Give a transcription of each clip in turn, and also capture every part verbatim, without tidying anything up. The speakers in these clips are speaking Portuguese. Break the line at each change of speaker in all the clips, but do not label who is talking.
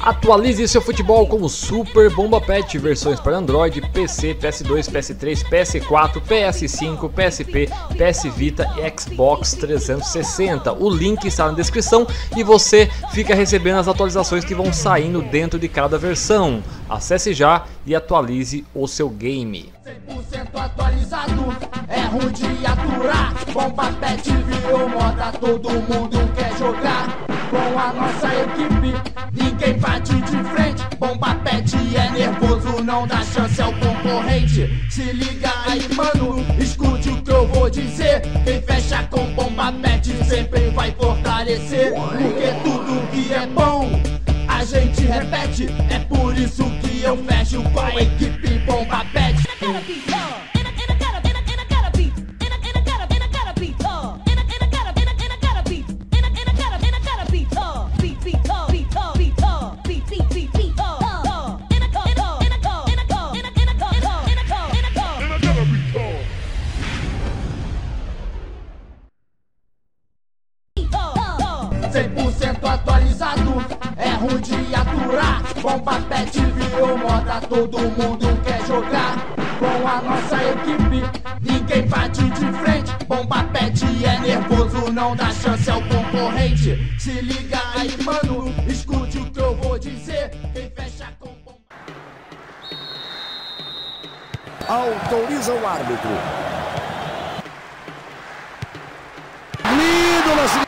Atualize seu futebol com o Super Bomba Pet, versões para Android, P C, P S dois, P S três, P S quatro, P S cinco, P S P, P S Vita e Xbox trezentos e sessenta. O link está na descrição e você fica recebendo as atualizações que vão saindo dentro de cada versão. Acesse já e atualize o seu game.
cem por cento atualizado, é ruim de aturar. Bomba Pet virou moda, todo mundo quer jogar. Com a nossa equipe, ninguém bate de frente. Bomba Pet é nervoso, não dá chance ao concorrente. Se liga aí, mano, escute o que eu vou dizer. Quem fecha com Bomba Pet sempre vai fortalecer. Porque tudo que é bom, a gente repete. É por isso que eu fecho com a equipe Bomba Pet. cem por cento atualizado, é ruim de aturar. Bomba Pet virou moda, todo mundo quer jogar. Com a nossa equipe, ninguém bate de frente. Bomba Pet é nervoso, não dá chance ao concorrente. Se liga aí, mano, escute o que eu vou dizer. Quem fecha com Bomba...
Autoriza o árbitro. Lindo lance.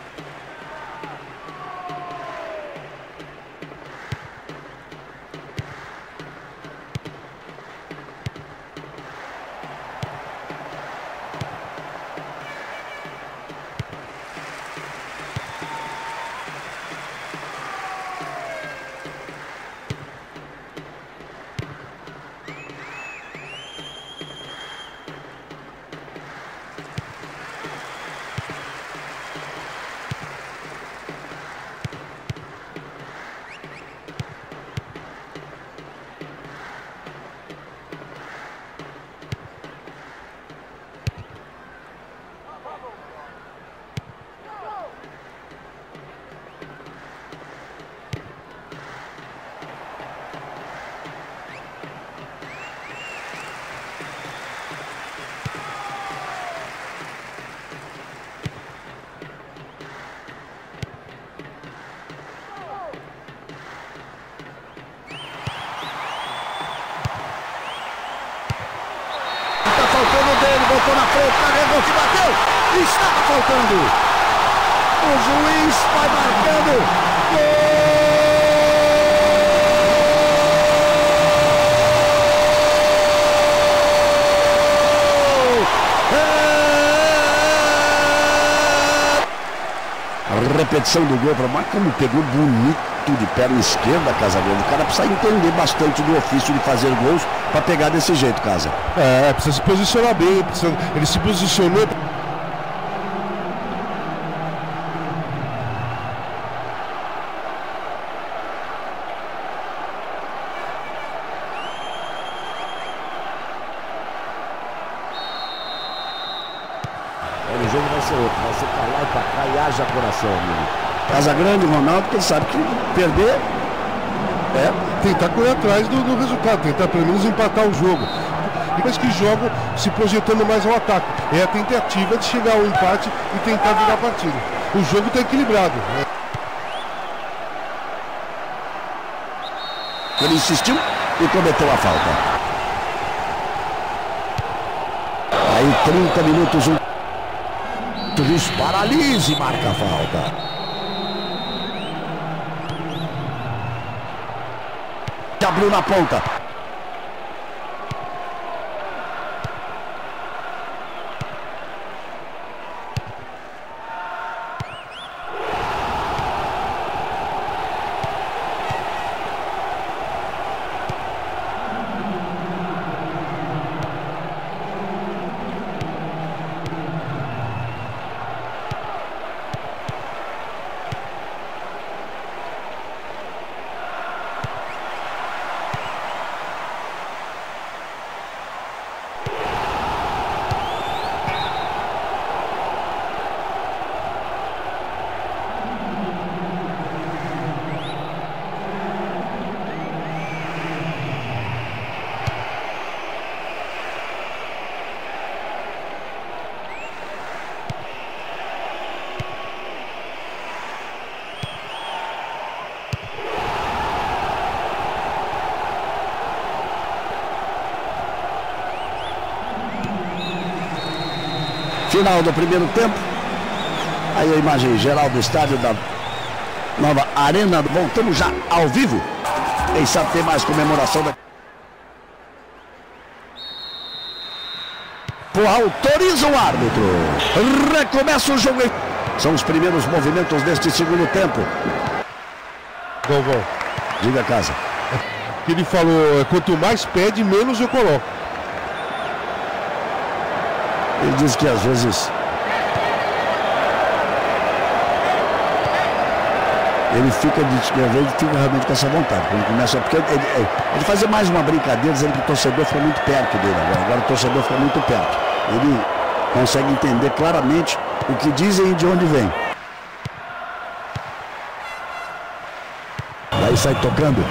Botou na frente, carregou, se bateu, estava faltando. O juiz vai marcando. Gol! É... A repetição do gol para o Marcano, pegou bonito de perna esquerda, Casagrande. O cara precisa entender bastante do ofício de fazer gols para pegar desse jeito, Casa.
É, precisa se posicionar bem, precisa... ele se posicionou.
O jogo vai ser outro, vai ser pra lá e pra cá e haja coração, amigo. Casagrande, Ronaldo, porque ele sabe que perder
é tentar correr atrás do, do resultado, tentar pelo menos empatar o jogo. Mas que jogam se projetando mais ao ataque. É a tentativa de chegar ao empate e tentar virar a partida. O jogo está equilibrado, né?
Ele insistiu e cometeu a falta. Aí trinta minutos, um juiz paralisa e marca a falta. Abriu na ponta. Final do primeiro tempo. Aí a imagem geral do estádio da nova Arena. Voltamos já ao vivo. Quem sabe tem mais comemoração da... Pô, autoriza o árbitro. Recomeça o jogo. São os primeiros movimentos deste segundo tempo.
Galvão.
Diga, Casa.
Que ele falou, quanto mais pede, menos eu coloco.
Ele diz que às vezes ele fica, ele fica realmente com essa vontade. Quando começa, porque ele, ele, ele fazia mais uma brincadeira dizendo que o torcedor foi muito perto dele agora. Agora o torcedor foi muito perto. Ele consegue entender claramente o que dizem e de onde vem. Aí sai tocando.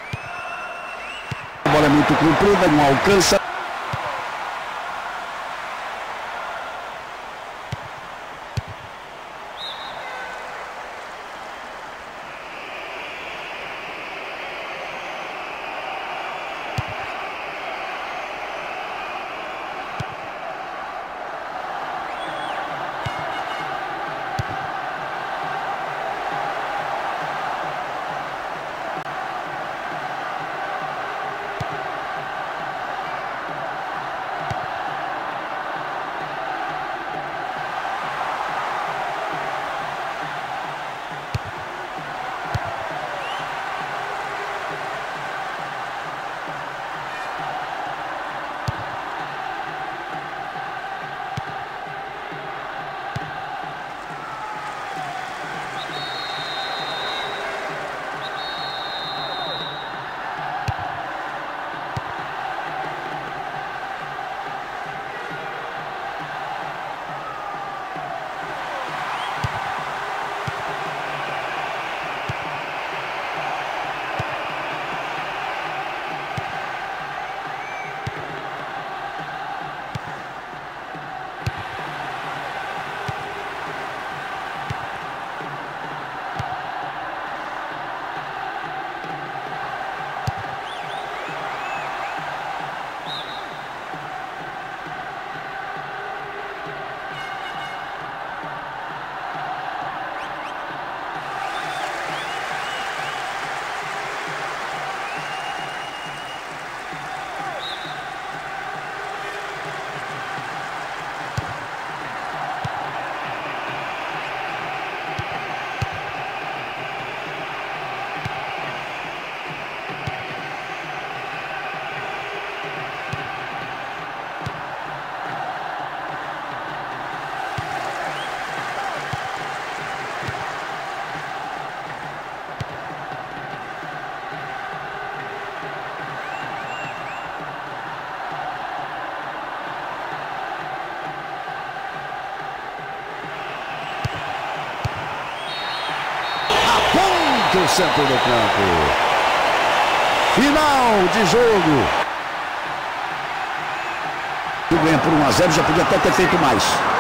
A bola é muito comprida, não alcança. O centro do campo. Final de jogo. E ganha por um a zero, já podia até ter feito mais.